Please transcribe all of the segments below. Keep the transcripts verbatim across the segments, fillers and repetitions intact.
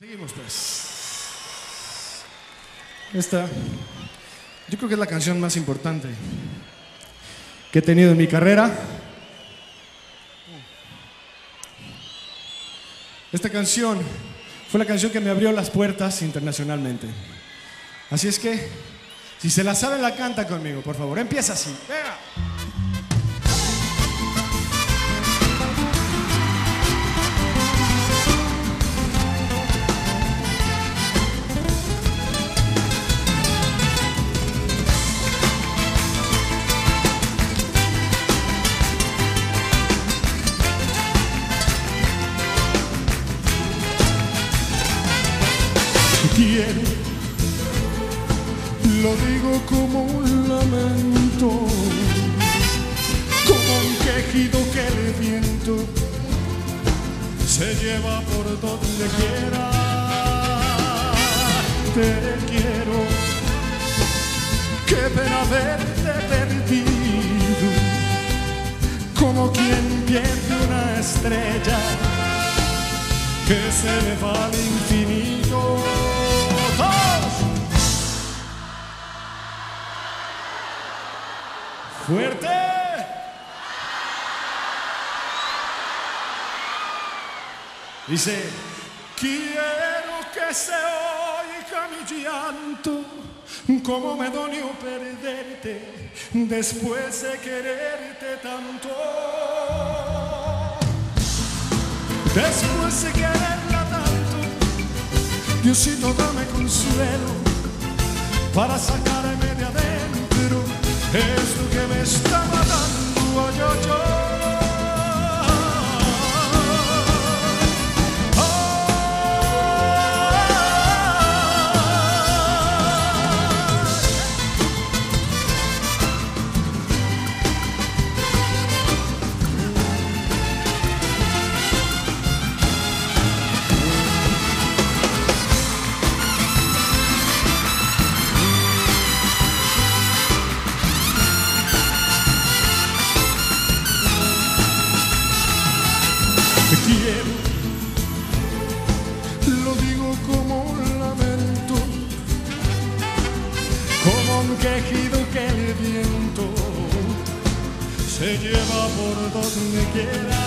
Seguimos pues. Esta, yo creo que es la canción más importante que he tenido en mi carrera. Esta canción fue la canción que me abrió las puertas internacionalmente. Así es que, si se la saben, la canta conmigo, por favor. Empieza así. ¡Venga! Quiero, lo digo como un lamento, como un quejido que el viento se lleva por donde quiera. Te quiero, qué pena haberte perdido, como quien pierde una estrella que se le va al infinito. ¡Fuerte! Dice: quiero que se oiga mi llanto, como me dolió perderte después de quererte tanto. Después de quererla tanto, Diosito, dame consuelo para sacarme de adentro esto que me está matando. Ay, ay, ay. Quiero, lo digo como un lamento, como un quejido que el viento se lleva por donde quiera.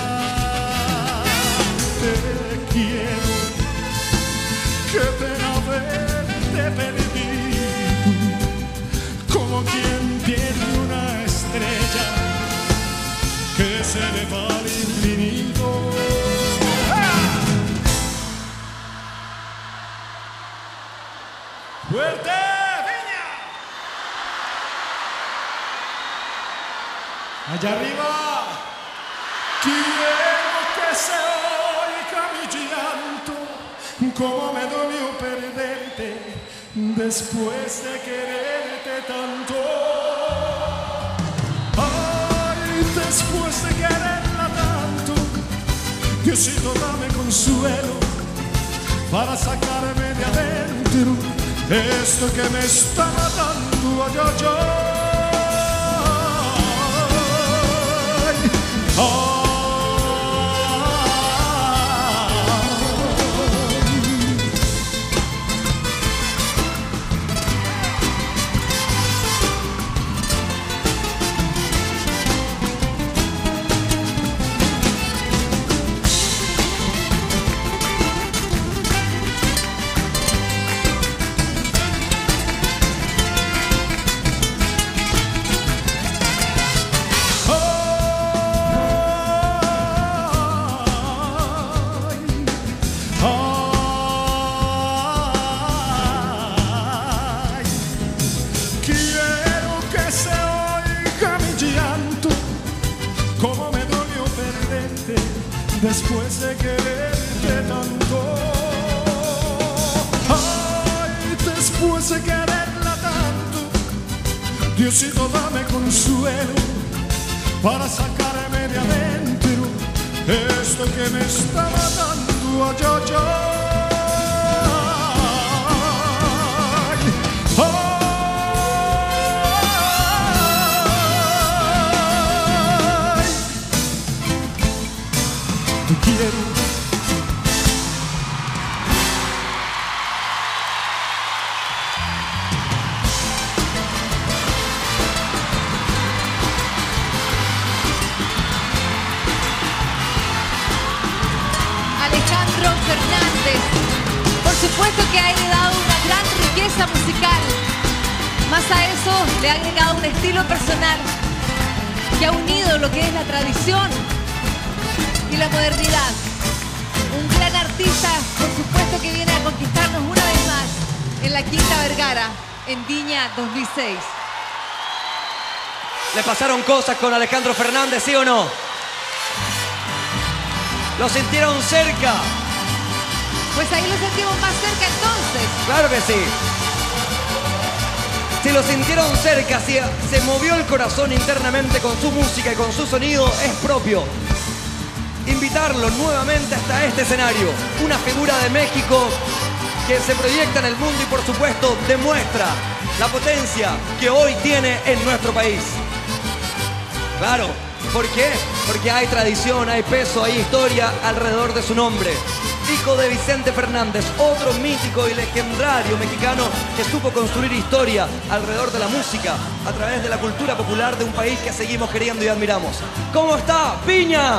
Te quiero, qué pena haberte perdido, como quien pierde una estrella que se le va al infinito. ¡Fuerte, Viña! Allá arriba. Quiero que se oiga mi llanto, como me dolió perderte después de quererte tanto. Ay, después de quererla tanto, Diosito, dame consuelo para sacarme de adentro esto que me está matando. Ay, ay, ay. Ay. Como me dolió perderte después de quererte tanto. Ay, después de quererla tanto, Diosito, dame consuelo para sacarme de adentro esto que me está matando. Ay, ay, ay. Quiero Alejandro Fernández. Por supuesto que ha heredado una gran riqueza musical. Más a eso le ha agregado un estilo personal que ha unido lo que es la tradición y la modernidad. Un gran artista, por supuesto, que viene a conquistarnos una vez más en la Quinta Vergara, en Viña dos mil seis. ¿Le pasaron cosas con Alejandro Fernández, sí o no? ¿Lo sintieron cerca? Pues ahí lo sentimos más cerca entonces. Claro que sí. Si lo sintieron cerca, si se movió el corazón internamente con su música y con su sonido, es propio invitarlo nuevamente hasta este escenario. Una figura de México que se proyecta en el mundo y por supuesto demuestra la potencia que hoy tiene en nuestro país. Claro, ¿por qué? Porque hay tradición, hay peso, hay historia alrededor de su nombre. Hijo de Vicente Fernández, otro mítico y legendario mexicano que supo construir historia alrededor de la música a través de la cultura popular de un país que seguimos queriendo y admiramos. ¿Cómo está, Piña?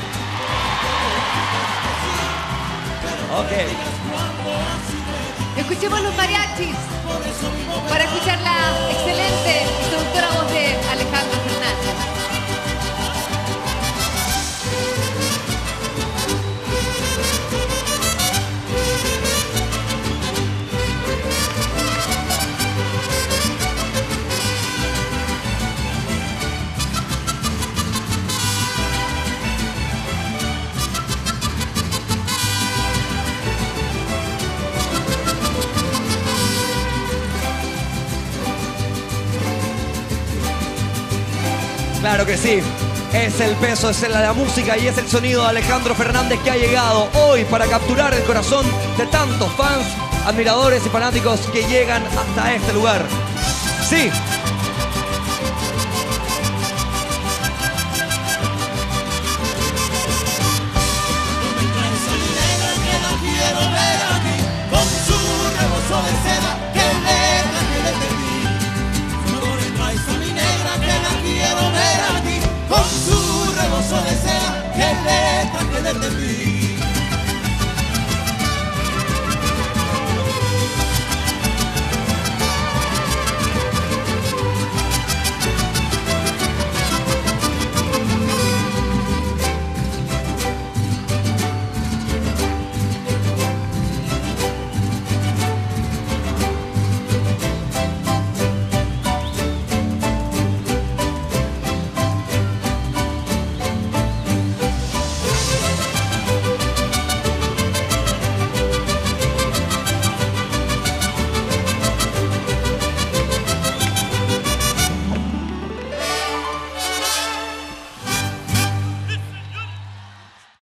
Ok. Escuchemos los mariachis para escuchar la excelente y seductora voz de Alejandro Fernández. Claro que sí, es el peso, es la, la música y es el sonido de Alejandro Fernández que ha llegado hoy para capturar el corazón de tantos fans, admiradores y fanáticos que llegan hasta este lugar. Sí,